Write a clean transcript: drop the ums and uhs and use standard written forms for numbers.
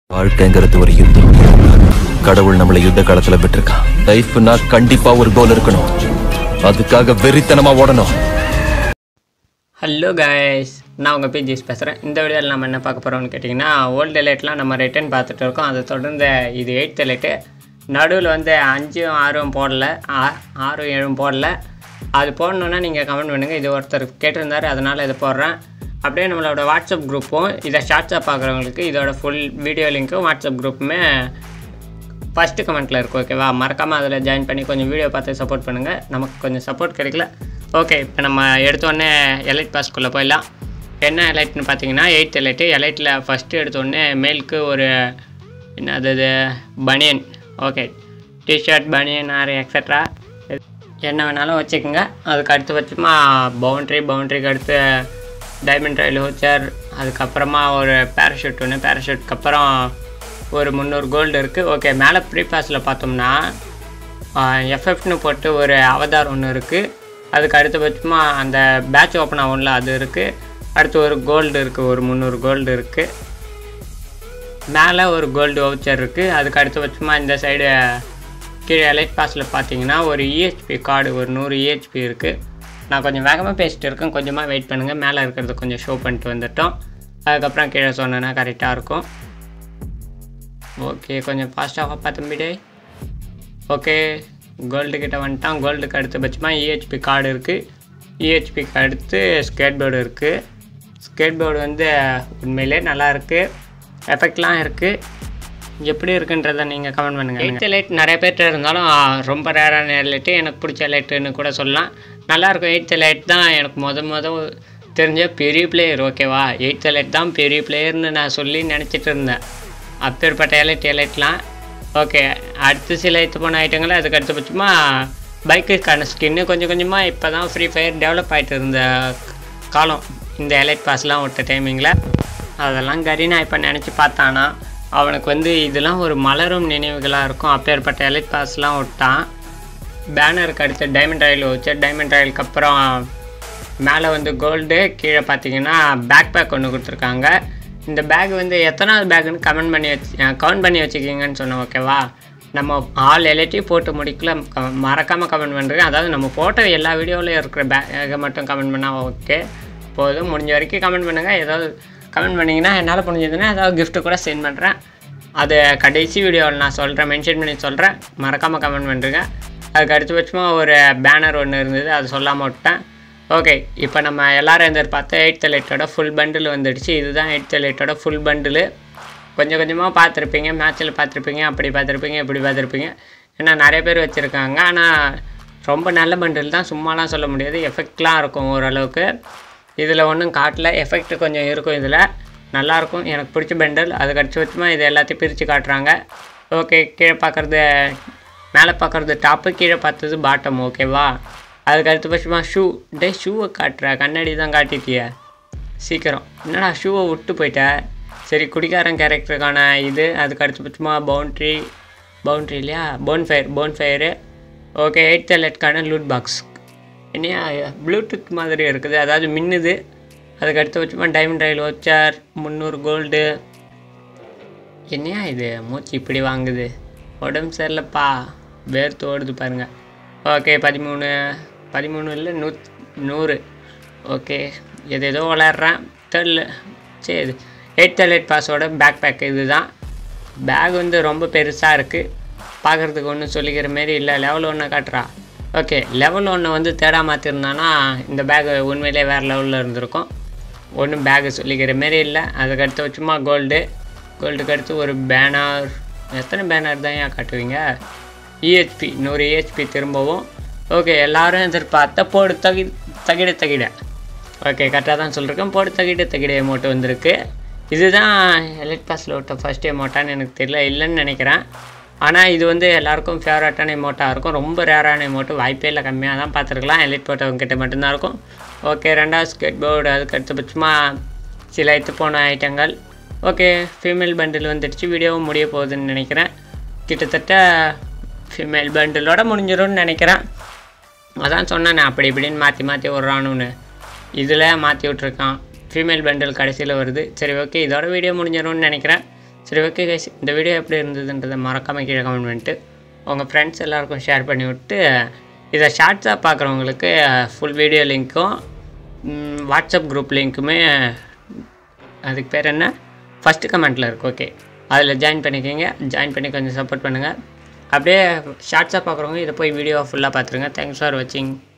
வாழ்க்கைங்கிறது ஒரு யுத்தம். கடவுள் நம்மளை யுத்த காலத்துல விட்டுருக்கான். லைஃப்னா கண்டிப்பா ஒரு கோல் இருக்கணும். அதுக்காக வெறித்தனமா ஓடணும். ஹலோ கைஸ், நான் உங்கள் பிஜிஎஸ் பேசுகிறேன். இந்த வீடியோவில் நம்ம என்ன பார்க்க போகிறோம்னு கேட்டிங்கன்னா, ஓல்டு எலைட்லாம் நம்ம ரிட்டர்ன் பார்த்துட்டு இருக்கோம். அதை தொடர்ந்து இது 8th எலைட்டு. நடுவில் வந்து 5, 6 போடல, 6, 7 போடல. அது போடணுன்னா நீங்கள் கமெண்ட் பண்ணுங்கள். இது ஒருத்தர் கேட்டிருந்தார், அதனால் இதை போடுறேன். அப்படியே நம்மளோட வாட்ஸ்அப் குரூப்பும், இதை ஷார்ட்ஸாக பார்க்குறவங்களுக்கு இதோட ஃபுல் வீடியோ லிங்க்கும் வாட்ஸ்அப் குரூப்புமே ஃபஸ்ட்டு கமெண்ட்டில் இருக்கும். ஓகேவா? மறக்காமல் அதில் ஜாயின் பண்ணி கொஞ்சம் வீடியோ பார்த்து சப்போர்ட் பண்ணுங்கள். நமக்கு கொஞ்சம் சப்போர்ட் கிடைக்கல. ஓகே, இப்போ நம்ம எடுத்தோடனே எலைட் பாஸ்க்குள்ளே போயிடலாம். என்ன எலைட்னு பார்த்தீங்கன்னா 8th எலைட்டு. எலைட்டில் ஃபஸ்ட்டு எடுத்தோடனே மேலுக்கு ஒரு என்னது பனியன். ஓகே, டிஷர்ட், பனியன், ஆர் எக்ஸட்ரா என்ன வேணாலும் வச்சுக்கோங்க. அதுக்கு அடுத்து வச்சுமா பவுண்ட்ரிக்கு அடுத்து டைமண்ட் ராயல் வச்சர். அதுக்கப்புறமா ஒரு பேராஷூட் ஒன்று. பேராஷூட்க்கு அப்புறம் ஒரு 300 கோல்டு இருக்குது. ஓகே, மேலே ப்ரீ பாஸில் பார்த்தோம்னா எஃப்எஃப்னு போட்டு ஒரு அவதார் ஒன்று இருக்குது. அதுக்கு அடுத்தபட்சமாக அந்த பேட்ச் ஓப்பன் ஆகும்ல, அது இருக்குது. அடுத்து ஒரு கோல்டு இருக்குது, ஒரு 300 கோல்டு இருக்குது. மேலே ஒரு கோல்டு வவுச்சர் இருக்குது. அதுக்கு அடுத்தபட்சமாக இந்த சைடு கீழே எலைட் பாஸில் பார்த்தீங்கன்னா ஒரு இஹெச்பி கார்டு, ஒரு 100 இஹெச்பி இருக்குது. நான் கொஞ்சம் வேகமாக பேசிட்டு இருக்கேன், கொஞ்சமாக வெயிட் பண்ணுங்கள். மேலே இருக்கிறது கொஞ்சம் ஷோ பண்ணிட்டு வந்துட்டோம். அதுக்கப்புறம் கீழே சொன்னேன்னா கரெக்டாக இருக்கும். ஓகே, கொஞ்சம் ஃபாஸ்ட்டாக பார்த்தும்பிடே. ஓகே, கோல்டு கிட்ட வந்துட்டான். கோல்டுக்கு அடுத்த பட்சமாக இஹெச்பி கார்டு இருக்குது. இஹெச்பிக்கு அடுத்து ஸ்கேட் போர்டு இருக்குது. ஸ்கேட் போர்டு வந்து உண்மையிலே நல்லா இருக்குது. எஃபெக்ட்லாம் இருக்குது. எப்படி இருக்குன்றதை நீங்கள் கமெண்ட் பண்ணுங்கள். 8th எலைட் நிறைய பேர்கிட்ட இருந்தாலும் ரொம்ப ரேரான எலைட்டு, எனக்கு பிடிச்ச எலைட்டுன்னு கூட சொல்லலாம். நல்லாயிருக்கும். 8th எலைட் தான் எனக்கு முதல் தெரிஞ்ச பெரிய பிளேயர். ஓகேவா? 8th எலைட் தான் பெரிய பிளேயர்னு நான் சொல்லி நினச்சிட்டு இருந்தேன். அப்பேற்பட்ட எலைட்லாம். ஓகே, அடுத்து சில இது போன ஐட்டங்கள். அதுக்கு அடுத்தபட்சமாக பைக்குக்கான ஸ்கின்னு கொஞ்சம் கொஞ்சமாக இப்போ தான் ஃப்ரீ ஃபயர் டெவலப் ஆகிட்டு இருந்த காலம். இந்த எலைட் பாஸ்லாம் விட்ட டைமிங்கில் அதெல்லாம் கரீனா இப்போ நினச்சி பார்த்தானா அவனுக்கு வந்து இதெல்லாம் ஒரு மலரும் நினைவுகளாக இருக்கும். அப்பேற்பட்ட எலைட் பாஸ்லாம் விட்டான். பேனருக்கு அடுத்து டைமண்ட் ராயல் வச்சு, டைமண்ட் ராயலுக்கு அப்புறம் மேலே வந்து கோல்டு, கீழே பார்த்தீங்கன்னா பேக் பேக் ஒன்று கொடுத்துருக்காங்க. இந்த பேக் வந்து எத்தனாவது பேக்குன்னு கவுண்ட் பண்ணி வச்சுக்கிங்கன்னு சொன்னோம். ஓகேவா? நம்ம ஆல் எலைட்டையும் போட்டு முடிக்கல, மறக்காமல் கமெண்ட் பண்ணுறேன். அதாவது நம்ம போட்ட எல்லா வீடியோவிலையும் இருக்கிற பேக்கை மட்டும் கமெண்ட் பண்ணால் ஓகே போதும். முடிஞ்ச வரைக்கும் கமெண்ட் பண்ணுங்கள். ஏதாவது கமெண்ட் பண்ணிங்கன்னா என்னால் முடிஞ்சதுன்னா ஏதாவது கிஃப்ட்டு கூட சென்ட் பண்ணுறேன். அது கடைசி வீடியோவில் நான் சொல்கிறேன், மென்ஷன் பண்ணி சொல்கிறேன். மறக்காமல் கமெண்ட் பண்ணுறேங்க. அதுக்கு அடுத்தபட்சமாக ஒரு பேனர் ஒன்று இருந்தது, அது சொல்லாமல் விட்டேன். ஓகே, இப்போ நம்ம எல்லோரும் எதிர்பார்த்த 8th எலைட்டோட ஃபுல் பண்டில் வந்துடுச்சு. இதுதான் 8th எலைட்டோட ஃபுல் பண்டில். கொஞ்சம் கொஞ்சமாக பார்த்துருப்பீங்க, மேட்ச்சில் பார்த்துருப்பீங்க, அப்படி பார்த்துருப்பீங்க, இப்படி பார்த்துருப்பீங்க. ஏன்னா நிறைய பேர் வச்சுருக்காங்க. ஆனால் ரொம்ப நல்ல பண்டில் தான், சும்மாலாம் சொல்ல முடியாது. எஃபெக்ட்லாம் இருக்கும் ஓரளவுக்கு. இதில் ஒன்றும் காட்டல, எஃபெக்ட் கொஞ்சம் இருக்கும். இதில் நல்லாயிருக்கும், எனக்கு பிடிச்ச பண்டில். அதுக்கு அடுத்தபட்சமாக இது எல்லாத்தையும் பிரித்து காட்டுறாங்க. ஓகே, கீழே பார்க்குறது மேலே பார்க்குறது டாப்பு, கீழே பார்த்தது பாட்டம். ஓகேவா? அதுக்கு அடுத்தபட்சமாக ஷூவை காட்டுற, கண்ணாடி தான் காட்டிட்டிய சீக்கிரம். என்னடா ஷூவை விட்டு போயிட்ட? சரி, குடிக்காரன் கேரக்டருக்கான இது. அதுக்கு அடுத்தபட்சமாக பவுண்ட்ரி இல்லையா, போன்ஃபயரு. ஓகே, 8th எலைட்கான லூட் பாக்ஸ். என்னையா ப்ளூடூத் மாதிரி இருக்குது, அதாவது மின்னுது. அதுக்கு அடுத்தபட்சமாக டைமண்ட் ராயல் வச்சார், 300 கோல்டு. என்னையா இது மூச்சு இப்படி வாங்குது? உடம்பு சரியில்லைப்பா, வேர்த்து ஓடுது பாருங்கள். ஓகே, 13 இல்லை 100. ஓகே, ஏதோ விளையாடுறேன் தெரியல. சரி, 8th எலைட் பாஸோட பேக் பேக் இது தான். பேக் வந்து ரொம்ப பெருசாக இருக்குது, பார்க்குறதுக்கு ஒன்றும் சொல்லிக்கிற மாரி இல்லை. லெவல் 1 காட்டுறா. ஓகே, லெவல் 1 வந்து தேடா மாற்றிருந்தானா இந்த பேக் உண்மையிலே வேறு லெவலில் இருந்திருக்கும். ஒன்றும் பேக்கு சொல்லிக்கிற மாரி இல்லை. அதுக்கு அடுத்து வச்சுமா கோல்டுக்கு அடுத்து ஒரு பேனர். எத்தனை பேனர் தான் ஏன் காட்டுவீங்க? இஹெச்பி 100 இஹெச்பி திரும்பவும். ஓகே, எல்லோரும் எதிர்பார்த்த போடு தகிட. ஓகே, கரெக்டாக தான் சொல்லியிருக்கேன். போடு தகிட எமௌண்ட் வந்திருக்கு. இதுதான் எலைட் பாஸில் விட்ட ஃபஸ்ட் எமௌண்ட்டான்னு எனக்கு தெரியல, இல்லைன்னு நினைக்கிறேன். ஆனால் இது வந்து எல்லாேருக்கும் ஃபேவரட்டான எமௌண்ட்டாக இருக்கும். ரொம்ப ரேரான எமௌண்ட்டு, வாய்ப்பே இல்லை, கம்மியாக தான் பார்த்துருக்கலாம். எலைட் போட்டவங்ககிட்ட மட்டும்தான் இருக்கும். ஓகே, 2வது ஸ்கேட் போர்டு. அதுக்கு அடுத்தபட்சமாக சில போன ஐட்டங்கள். ஓகே, ஃபீமேல் பண்டில் வந்துடுச்சு. வீடியோவும் முடிய போகுதுன்னு நினைக்கிறேன். கிட்டத்தட்ட ஃபீமேல் பண்டிலோட முடிஞ்சிடும்னு நினைக்கிறேன். அதான் சொன்னேன், அப்படி இப்படின்னு மாற்றி விட்றானுன்னு. இதில் மாற்றி விட்ருக்கான். ஃபீமேல் பண்டில் கடைசியில் வருது. சரி, ஓகே, இதோட வீடியோ முடிஞ்சிடும்னு நினைக்கிறேன். சரி ஓகே கைஸ், இந்த வீடியோ எப்படி இருந்ததுன்றதை மறக்காமல் கீழே கமெண்ட் பண்ணிட்டு உங்கள் ஃப்ரெண்ட்ஸ் எல்லாருக்கும் ஷேர் பண்ணி விட்டு, இதை ஷார்ட்ஸாக பார்க்குறவங்களுக்கு ஃபுல் வீடியோ லிங்க்கும் வாட்ஸ்அப் குரூப் லிங்க்குமே அதுக்கு பேர் என்ன ஃபஸ்ட்டு கமெண்ட்டில் இருக்குது. ஓகே, அதில் ஜாயின் பண்ணிக்கோங்க. ஜாயின் பண்ணி கொஞ்சம் சப்போர்ட் பண்ணுங்கள். அப்படியே ஷார்ட்ஸாக பார்க்குறவங்க இதை போய் வீடியோ ஃபுல்லாக பார்த்துருங்க. தேங்க்ஸ் ஃபார் வாட்சிங்.